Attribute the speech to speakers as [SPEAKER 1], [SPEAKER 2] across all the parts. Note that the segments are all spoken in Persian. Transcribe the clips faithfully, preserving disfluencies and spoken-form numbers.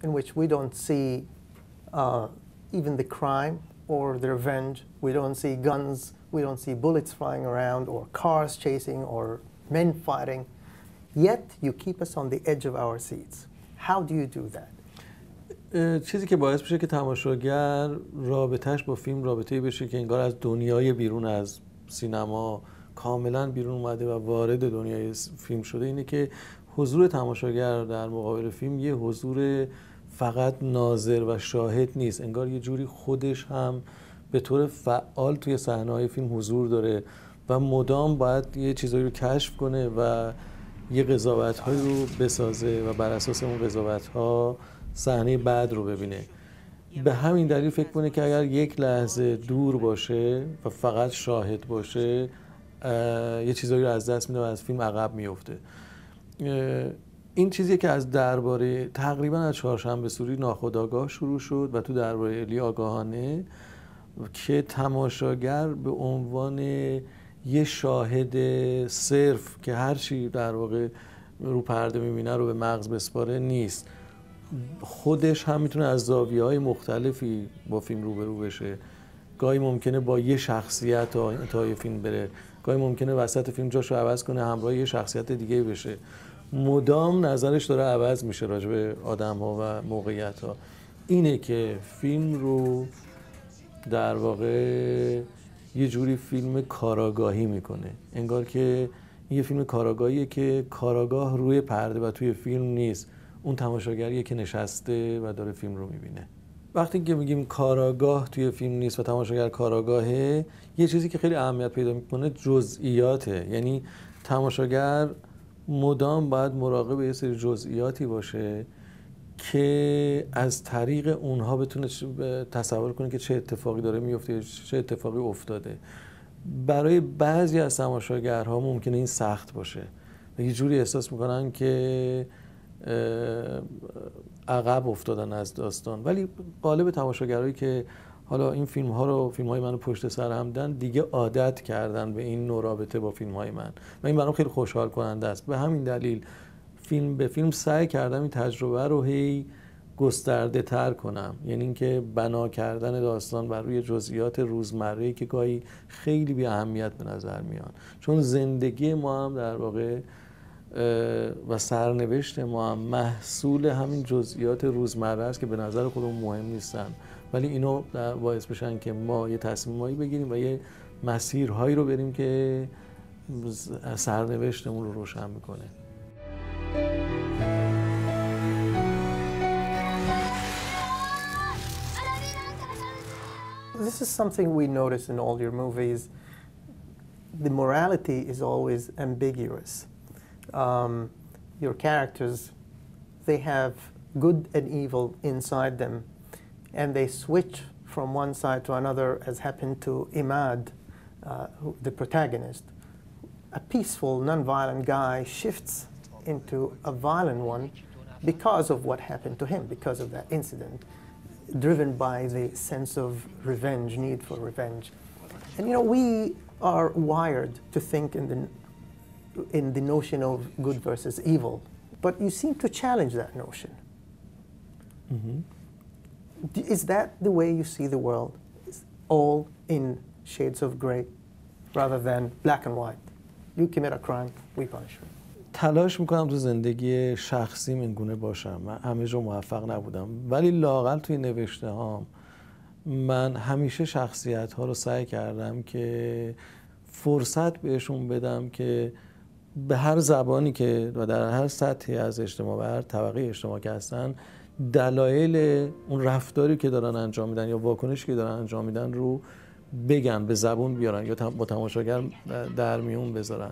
[SPEAKER 1] in which we don't see uh, even the crime or the revenge. We don't see guns, we don't see bullets flying around or cars chasing or men fighting. Yet you keep us on the edge of our seats. How do you do that?
[SPEAKER 2] چیزی که باعث میشه که تماشاگر رابطهش با فیلم رابطه‌ای بشه که انگار از دنیای بیرون از سینما کاملا بیرون اومده و وارد دنیای فیلم شده اینه که حضور تماشاگر در مقابل فیلم یه حضور فقط ناظر و شاهد نیست، انگار یه جوری خودش هم به طور فعال توی صحنه‌های فیلم حضور داره و مدام باید یه چیزایی رو کشف کنه و یه قضاوت‌هایی رو بسازه و بر اساس اون قضاوت‌ها صحنه بعد رو ببینه. به همین دلیل فکر کنه که اگر یک لحظه دور باشه و فقط شاهد باشه یه چیزایی رو از دست میده و از فیلم عقب میفته. این چیزی که از درباره تقریبا از چهارشنبه سوری ناخودآگاه شروع شد و تو درباره الی آگاهانه که تماشاگر به عنوان یه شاهد صرف که هر چی در واقع رو پرده میبینه رو به مغز بسپاره نیست، خودش هم میتونه از زاویه‌های مختلفی با فیلم روبرو بشه. گاهی ممکنه با یه شخصیت تا انتهای فیلم بره، گاهی ممکنه وسط فیلم جاشو عوض کنه همراه یه شخصیت دیگه بشه. مدام نظرش داره عوض میشه راجع به آدم‌ها و موقعیت‌ها. اینه که فیلم رو در واقع یه جوری فیلم کاراگاهی میکنه، انگار که این یه فیلم کاراگاهیه که کاراگاه روی پرده و توی فیلم نیست، اون تماشاگریه که نشسته و داره فیلم رو میبینه. وقتی که میگیم کاراگاه توی فیلم نیست و تماشاگر کاراگاهه، یه چیزی که خیلی اهمیت پیدا میکنه جزئیاته. یعنی تماشاگر مدام باید مراقب یه سری جزئیاتی باشه که از طریق اونها بتونه تصور کنه که چه اتفاقی داره میفته، چه اتفاقی افتاده. برای بعضی از تماشاگرها ممکنه این سخت باشه و یه جوری احساس میکنن که عقب افتادن از داستان، ولی غالب تماشاگرایی که حالا این فیلم ها رو فیلم های منو پشت سر هم دیدن دیگه عادت کردن به این نوع رابطه با فیلم های من و این برام خیلی خوشحال کننده است. به همین دلیل فیلم به فیلم سعی کردم این تجربه رو هی گسترده تر کنم، یعنی اینکه بنا کردن داستان بر روی جزئیات روزمره‌ای که گاهی خیلی بی اهمیت به نظر میان، چون زندگی ما هم در واقع و سرنوشت ما هم محصول همین جزئیات روزمره است که به نظر خودمون مهم نیستن، ولی اینو باعث بشن که ما یه تصمیمایی بگیریم و یه مسیرهایی رو بریم که سرنوشتمون رو روشن میکنه.
[SPEAKER 1] This is something we notice in all your movies. The morality is always ambiguous. Um, your characters, they have good and evil inside them, and they switch from one side to another, as happened to Imad, uh, who, the protagonist. A peaceful, non-violent guy shifts into a violent one because of what happened to him, because of that incident, driven by the sense of revenge, need for revenge. And you know, we are wired to think in the in the notion of good versus evil, but you seem to challenge that notion.
[SPEAKER 2] Mm-hmm.
[SPEAKER 1] Is that the way you see the world? It's all in shades of gray rather than black and white? You commit a crime, we punish you.
[SPEAKER 2] تلاش میکنم تو زندگی شخصیم این گونه باشم. من همه جا موفق نبودم، ولی لااقل توی نوشته هام من همیشه شخصیت ها رو سعی کردم که فرصت بهشون بدم که به هر زبانی که و در هر سطحی از اجتماع و هر طبقه اجتماع که هستن دلایل اون رفتاری که دارن انجام میدن یا واکنشی که دارن انجام میدن رو بگن، به زبون بیارن یا با تماشاگر در میون بذارن.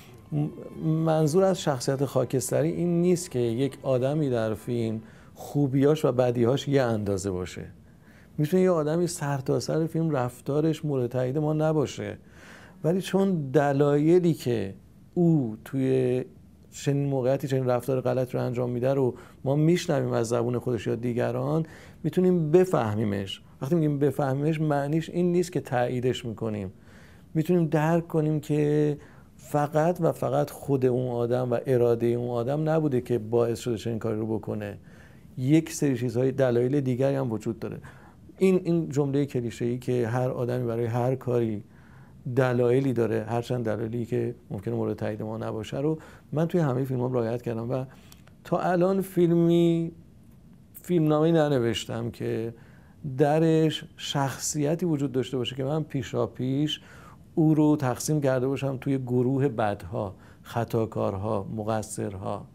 [SPEAKER 2] منظور از شخصیت خاکستری این نیست که یک آدمی در فیلم خوبیاش و بدیهاش یه اندازه باشه. میتونه یه آدمی سرتاسر فیلم رفتارش مورد تایید ما نباشه، ولی چون دلایلی که او توی چنین موقعیتی چنین رفتار غلط رو انجام میده رو ما میشنویم از زبون خودش یا دیگران، میتونیم بفهمیمش. وقتی میگیم بفهمیمش معنیش این نیست که تاییدش میکنیم، میتونیم درک کنیم که فقط و فقط خود اون آدم و اراده اون آدم نبوده که باعث شده چنین کاری رو بکنه. یک سری چیزهای دلایل دیگری هم وجود داره. این این جمله کلیشه‌ای که هر آدمی برای هر کاری دلایلی داره، هرچند دلایلی که ممکنه مورد تایید ما نباشه، رو من توی همه فیلمام رعایت کردم و تا الان فیلمی فیلمنامه‌ای ننوشتم که درش شخصیتی وجود داشته باشه که من پیشا پیش او رو تقسیم کرده باشم توی گروه بدها، خطاکارها، مقصرها.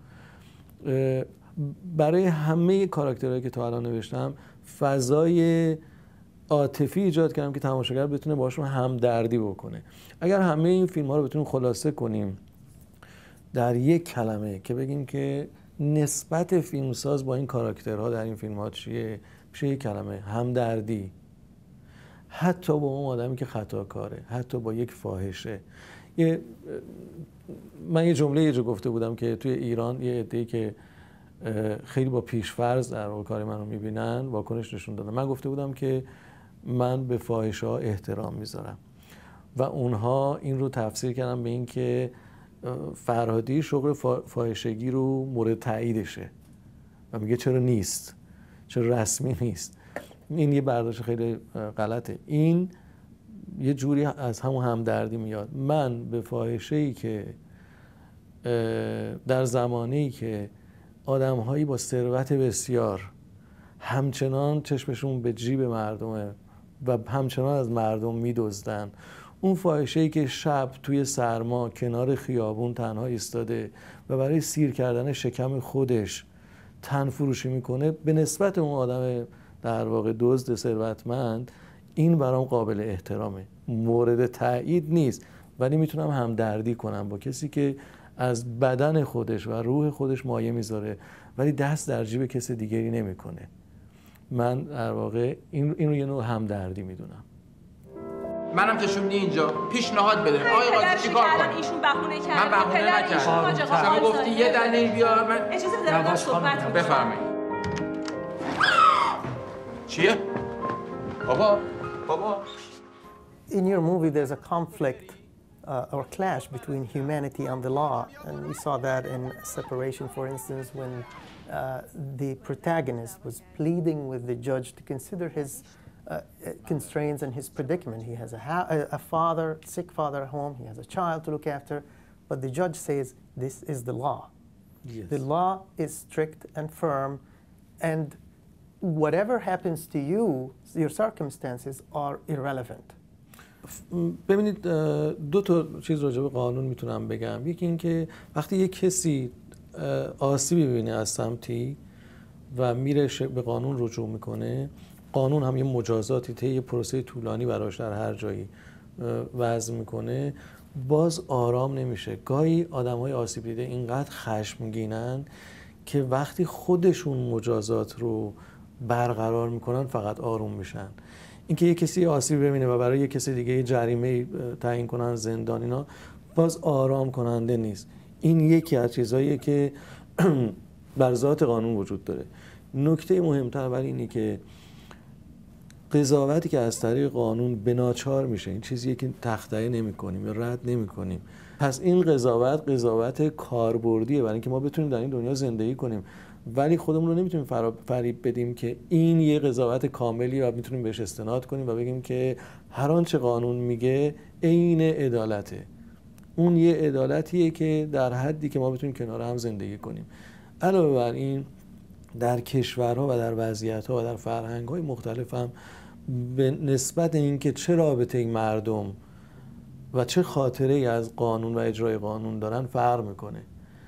[SPEAKER 2] برای همه کاراکترهایی که تا الان نوشتم فضای عاطفی ایجاد کردم که تماشاگر بتونه باشون همدردی بکنه. اگر همه این فیلم ها رو بتونیم خلاصه کنیم در یک کلمه که بگیم که نسبت فیلمساز با این کاراکترها در این فیلم ها چیه، میشه یک کلمه: همدردی. حتی با اون آدمی که خطاکاره، حتی با یک فاحشه. یه من یه جمله یه جا گفته بودم که توی ایران یه عده‌ای که خیلی با پیش‌فرض در واقع کار منو میبینن واکنش نشون دادن. من گفته بودم که من به فاحشه‌ها احترام میذارم و اونها این رو تفسیر کردن به این که فرهادی شغل فاحشگی رو مورد تاییدشه و میگه چرا نیست، چرا رسمی نیست. این یه برداشت خیلی غلطه. این یه جوری از همون همدردی میاد. من به فاحشه‌ای که در زمانه‌ای که آدم‌هایی با ثروت بسیار همچنان چشمشون به جیب مردمه و همچنان از مردم میدزدن، اون فاحشه‌ای که شب توی سرما کنار خیابون تنها ایستاده و برای سیر کردن شکم خودش تن فروشی میکنه، به نسبت اون آدم در واقع دزد ثروتمند این برام قابل احترامه، مورد تایید نیست، ولی میتونم همدردی کنم با کسی که از بدن خودش و روح خودش مایه میذاره ولی دست در جیب کسی دیگری نمیکنه. من در واقع این اینو یه نوع همدردی میدونم.
[SPEAKER 3] منم کشوندی اینجا پیشنهاد بده آقای قاضی چیکار کنم؟
[SPEAKER 4] ایشون بهونه کرد.
[SPEAKER 3] من بهونه نکردم. شما گفتی یه دلیل بیار. من
[SPEAKER 4] اجازه بده من صحبت کنم.
[SPEAKER 3] بفرمایید. چیه؟ بابا بابا
[SPEAKER 1] In your movie there's a conflict uh, or clash between humanity and the law, and we saw that in Separation, for instance, when uh, the protagonist was pleading with the judge to consider his uh, constraints and his predicament. He has a, ha- a father, sick father at home, he has a child to look after, but the judge says this is the law.
[SPEAKER 2] Yes.
[SPEAKER 1] The law is strict and firm, and whatever happens to you, your circumstances are irrelevant.
[SPEAKER 2] ببینید دو تا چیز راجع به قانون میتونم بگم. یکی این که وقتی یک کسی آسیبی ببینه از سمتی و میره به قانون رجوع میکنه، قانون هم یه مجازاتی طی یه پروسه طولانی براش در هر جایی وضع میکنه، باز آرام نمیشه. گاهی آدم‌های آسیب دیده اینقدر خشمگینن که وقتی خودشون مجازات رو برقرار میکنن فقط آروم میشن. اینکه یک کسی آسیب ببینه و برای یک کسی دیگه جریمه تعیین کنن، زندان، اینا باز آرام کننده نیست. این یکی از چیزاییه که بر ذات قانون وجود داره. نکته مهمتر ولی اینه که قضاوتی که از طریق قانون به ناچار میشه، این چیزیه که تخطئه نمی‌کنیم یا رد نمی‌کنیم. پس این قضاوت قضاوت کاربردیه برای اینکه ما بتونیم در این دنیا زندگی کنیم، ولی خودمون رو نمیتونیم فریب بدیم که این یه قضاوت کاملی و میتونیم بهش استناد کنیم و بگیم که هر آنچه قانون میگه عین عدالته. اون یه عدالتیه که در حدی که ما بتونیم کنار هم زندگی کنیم. علاوه بر این در کشورها و در وضعیت‌ها و در فرهنگ‌های مختلف هم به نسبت اینکه چه رابطه مردم و چه خاطره‌ای از قانون و اجرای قانون دارن فرق میکنه.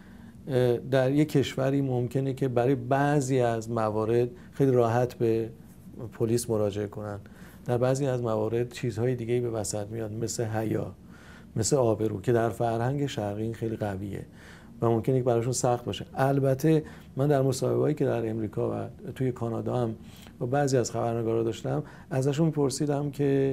[SPEAKER 2] در یک کشوری ممکنه که برای بعضی از موارد خیلی راحت به پلیس مراجعه کنن، در بعضی از موارد چیزهای دیگه‌ای به وسط میاد، مثل حیا، مثل آبرو، که در فرهنگ شرقی خیلی قویه و ممکنه که براشون سخت باشه. البته من در مصاحبه‌هایی که در امریکا و توی کانادا هم با بعضی از خبرنگارا داشتم، ازشون میپرسیدم که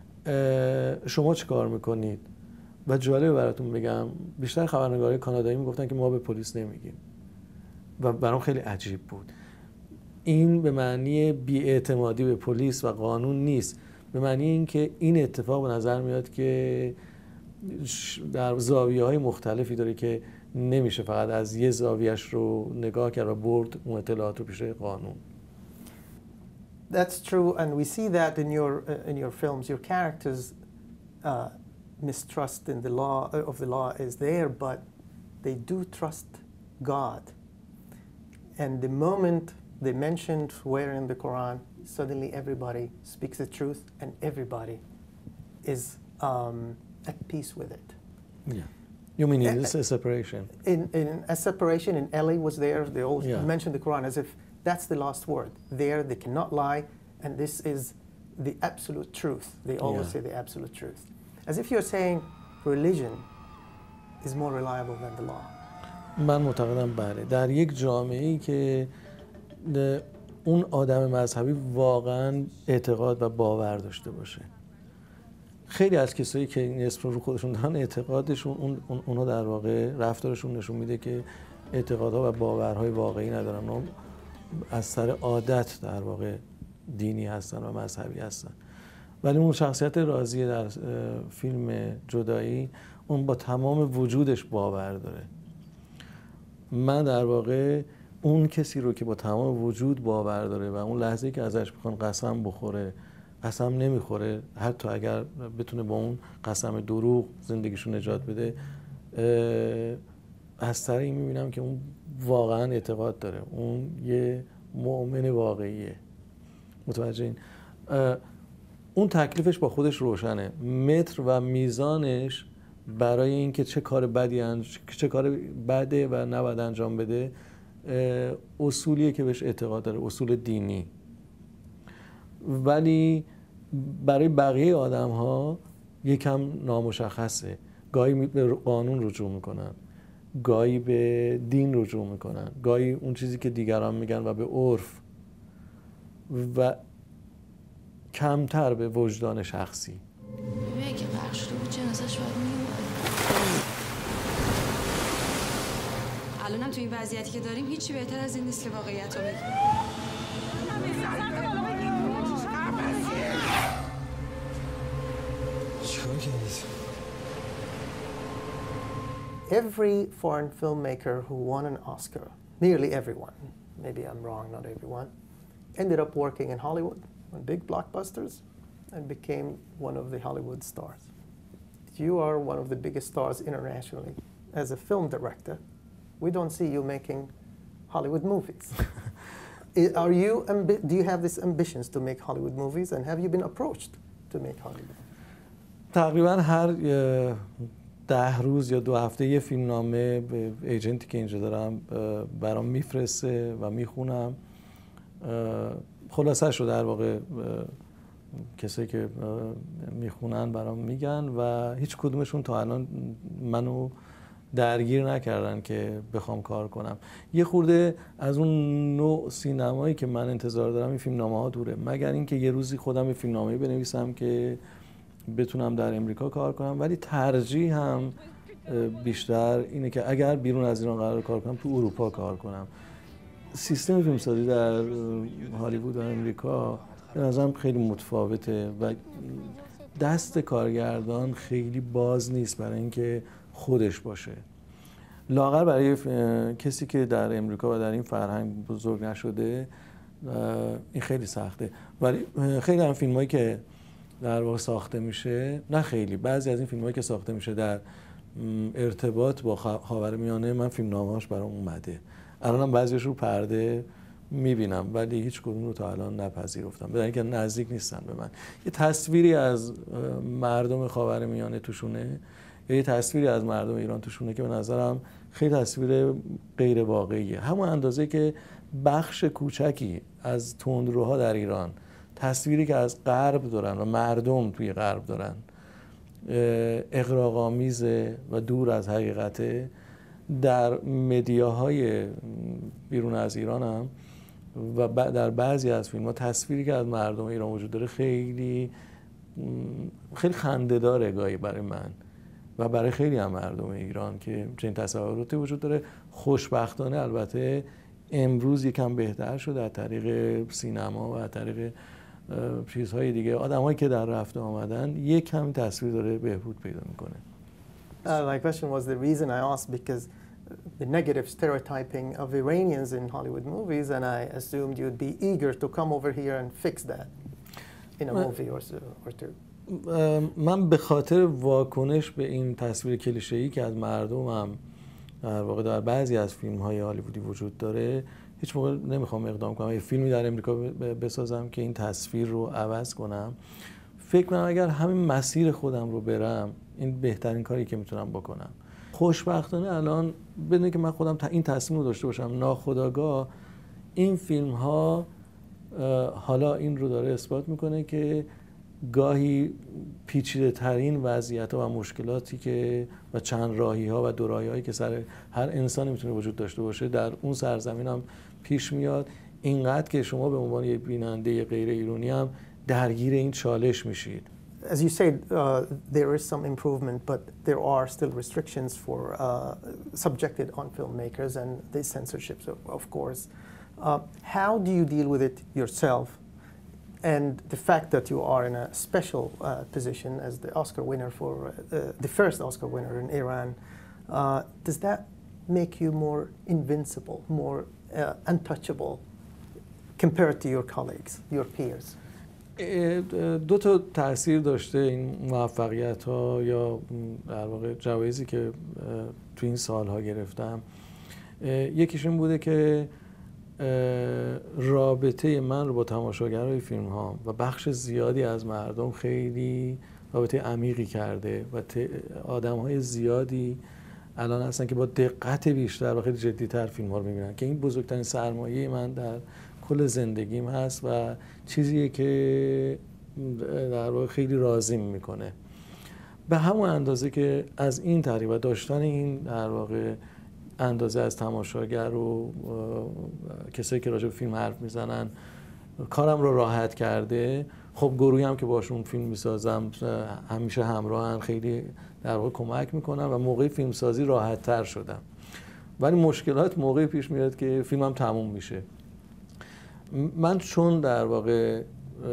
[SPEAKER 2] شما چی کار میکنید؟ و جالب براتون بگم بیشتر خبرنگارای کانادایی میگفتن که ما به پلیس نمیگیم و برام خیلی عجیب بود. این به معنی بی‌اعتمادی به پلیس و قانون نیست، به معنی اینکه این اتفاق به نظر میاد که در زاویه‌های مختلفی داره که نمیشه فقط از یه زاویهش رو نگاه کرد و برد اون اطلاعات رو پیش قانون.
[SPEAKER 1] That's true, and we see that in your uh, in your films. Your characters' uh, mistrust in the law uh, of the law is there, but they do trust God. And the moment they mentioned where in the Quran, suddenly everybody speaks the truth, and everybody is um, at peace with it.
[SPEAKER 2] Yeah. You mean it's a separation?
[SPEAKER 1] In, in a separation, and Ellie was there. They all
[SPEAKER 2] Yeah.
[SPEAKER 1] mentioned the Quran as if that's the last word. There, they cannot lie, and this is the absolute truth. They always
[SPEAKER 2] Yeah.
[SPEAKER 1] say the absolute truth. As if you're saying religion is more reliable than the law.
[SPEAKER 2] من معتقدم بله. در یک جامعه‌ای که اون آدم مذهبی واقعا اعتقاد و باور داشته باشه. خیلی از کسایی که این اسم رو خودشون دارن اعتقادشون اون اونها در واقع رفتارشون نشون میده که اعتقادها و باورهای واقعی ندارن. اونها از سر عادت در واقع دینی هستن و مذهبی هستن. ولی اون شخصیت راضیه در فیلم جدایی اون با تمام وجودش باور داره. من در واقع اون کسی رو که با تمام وجود باور داره و اون لحظه‌ای که ازش میخوان قسم بخوره قسم نمیخوره، حتی اگر بتونه با اون قسم دروغ زندگیشو نجات بده، از سر این میبینم که اون واقعا اعتقاد داره، اون یه مؤمن واقعیه. متوجه این؟ اون تکلیفش با خودش روشنه. متر و میزانش برای اینکه چه کار بدی انج... چه کار بده و نباید انجام بده اصولیه که بهش اعتقاد داره، اصول دینی. ولی برای بقیه آدم ها یکم نامشخصه. گاهی به قانون رجوع میکنن، گاهی به دین رجوع میکنن، گاهی اون چیزی که دیگران میگن و به عرف و کمتر به وجدان شخصی.
[SPEAKER 5] ببین اگه غرق شده بود جنازه‌اش باید میومد. الانم تو این وضعیتی که داریم هیچی بهتر از این نیست که واقعیت رو بگیم.
[SPEAKER 1] Every foreign filmmaker who won an Oscar, nearly everyone, maybe I'm wrong, not everyone, ended up working in Hollywood on big blockbusters and became one of the Hollywood stars. You are one of the biggest stars internationally. As a film director, we don't see you making Hollywood movies. Are you ambi- do you have these ambitions to make Hollywood movies, and have you been approached to make Hollywood?
[SPEAKER 2] تقریبا هر ده روز یا دو هفته یه فیلمنامه به ایجنتی که اینجا دارم برام میفرسته و میخونم. خلاصه شو در واقع کسایی که میخونن برام میگن و هیچ کدومشون تا الان منو درگیر نکردن که بخوام کار کنم. یه خورده از اون نوع سینمایی که من انتظار دارم این فیلمنامه ها دوره، مگر اینکه یه روزی خودم یه فیلمنامه بنویسم که بتونم در امریکا کار کنم. ولی ترجیح هم بیشتر اینه که اگر بیرون از ایران قرار کار کنم تو اروپا کار کنم. سیستم فیلمسازی در هالیوود و امریکا به نظرم خیلی متفاوته و دست کارگردان خیلی باز نیست برای اینکه خودش باشه. لااقل برای کسی که در امریکا و در این فرهنگ بزرگ نشده این خیلی سخته. ولی خیلی هم فیلمایی که در واقع ساخته میشه، نه خیلی، بعضی از این فیلمایی که ساخته میشه در ارتباط با خاورمیانه، من فیلمنامه‌اش برام اومده. الانم بعضیش رو پرده میبینم ولی هیچ کدوم رو تا الان نپذیرفتم، بدون اینکه نزدیک نیستن به من. یه تصویری از مردم خاورمیانه توشونه یا یه تصویری از مردم ایران توشونه که به نظرم خیلی تصویر غیر واقعیه. همون اندازه که بخش کوچکی از تندروها در ایران تصویری که از غرب دارن و مردم توی غرب دارن اغراق‌آمیزه و دور از حقیقته، در مدیاهای بیرون از ایران هم و در بعضی از فیلم‌ها تصویری که از مردم ایران وجود داره خیلی خیلی خنده‌داره گاهی برای من و برای خیلی هم مردم ایران که چنین تصوراتی وجود داره. خوشبختانه البته امروز یکم بهتر شده از طریق سینما و از طریق چیزهای دیگه. آدمایی که در رفته آمدن یک کمی تصویر داره بهبود پیدا میکنه.
[SPEAKER 1] Uh, my question was the reason I asked because the negative stereotyping of Iranians in Hollywood movies, and I assumed you'd be eager to come over here and fix that in a movie or, so, or two.
[SPEAKER 2] من به خاطر واکنش به این تصویر کلیشه‌ای که از مردمم در واقع در بعضی از فیلم‌های هالیوودی وجود داره هیچ موقع نمیخوام اقدام کنم یه فیلمی در امریکا بسازم که این تصویر رو عوض کنم. فکر کنم اگر همین مسیر خودم رو برم این بهترین کاری که میتونم بکنم. خوشبختانه الان بدون که من خودم این تصمیم رو داشته باشم ناخودآگاه این فیلم ها حالا این رو داره اثبات میکنه که گاهی پیچیده ترین وضعیت ها و مشکلاتی که و چند راهی ها و دو راهی هایی که سر هر انسانی میتونه وجود داشته باشه در اون سرزمین هم پیش میاد. اینقدر که شما به عنوان یک بیننده غیر ایرانی هم درگیر این چالش میشید.
[SPEAKER 1] As you said, uh, there is some improvement, but there are still restrictions for uh, subjected on filmmakers and the censorships, of, of course. Uh, how do you deal with it yourself? And the fact that you are in a special uh, position as the Oscar winner for uh, the first Oscar winner in Iran, uh, does that make you more invincible, more uh, untouchable compared to your colleagues, your peers?
[SPEAKER 2] دو تا تاثیر داشته این موفقیت ها یا در واقع جوایزی که تو این سالها گرفتم. یکیش این بوده که رابطه من رو با تماشاگرای فیلم ها و بخش زیادی از مردم خیلی رابطه عمیقی کرده و آدم های زیادی الان هستن که با دقت بیشتر و خیلی جدی‌تر فیلم ها رو میبینن که این بزرگترین سرمایه من در کل زندگیم هست و چیزیه که در واقع خیلی راضی میکنه. به همون اندازه که از این طریق و داشتن این در واقع اندازه از تماشاگر و کسایی که راجع به فیلم حرف میزنن کارم رو راحت کرده. خب گروهی هم که باشون فیلم میسازم همیشه همراهن، خیلی در واقع کمک میکنن و موقع فیلم سازی راحت تر شدم. ولی مشکلات موقعی پیش میاد که فیلمم تموم میشه. من چون در واقع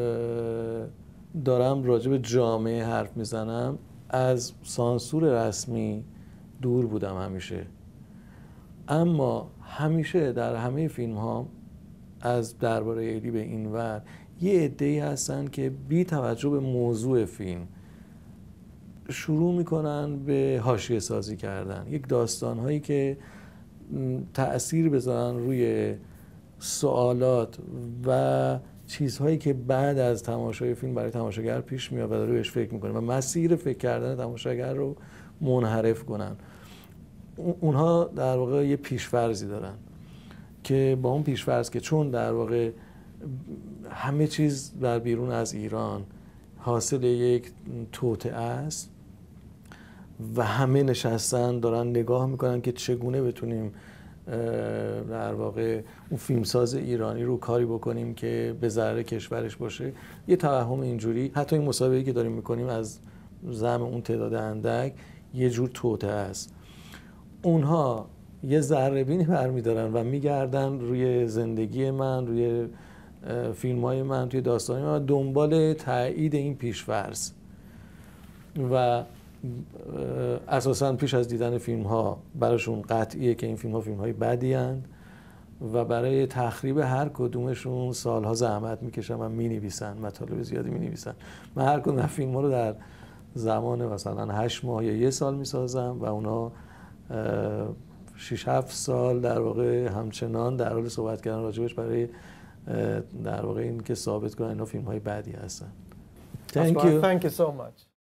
[SPEAKER 2] دارم راجع به جامعه حرف میزنم از سانسور رسمی دور بودم همیشه، اما همیشه در همه فیلم ها از درباره ایلی به این ور یه عده‌ای هستن که بی توجه به موضوع فیلم شروع میکنن به حاشیه سازی کردن، یک داستان هایی که تأثیر بذارن روی سوالات و چیزهایی که بعد از تماشای فیلم برای تماشاگر پیش میاد و داره بهش فکر میکنه و مسیر فکر کردن تماشاگر رو منحرف کنن. اونها در واقع یه پیش‌فرضی دارن که با اون پیش‌فرض که چون در واقع همه چیز در بیرون از ایران حاصل یک توطئه است و همه نشستن دارن نگاه میکنن که چگونه بتونیم در واقع اون فیلمساز ایرانی رو کاری بکنیم که به ضرر کشورش باشه. یه توهم اینجوری، حتی این مسابقه‌ای که داریم میکنیم از زعم اون تعداد اندک یه جور توطئه است. اونها یه ذره‌بینی برمی‌دارن و میگردن روی زندگی من، روی فیلم‌های من، توی داستان‌های من دنبال تایید این پیش‌فرض و اساساً پیش از دیدن فیلم‌ها براشون قطعیه که این فیلم‌ها فیلم‌های بدی هستند و برای تخریب هر کدومشون سالها زحمت میکشن و مینویسن، مطالب زیادی مینویسن. من هر کدوم فیلم‌ها رو در زمان مثلا هشت ماه یا یه سال میسازم و اونا شش هفت سال در واقع همچنان در حال صحبت کردن راجبش برای در واقع این که ثابت کنن اینا فیلم‌های بدی هستن.
[SPEAKER 1] Thank you. Thank you so much.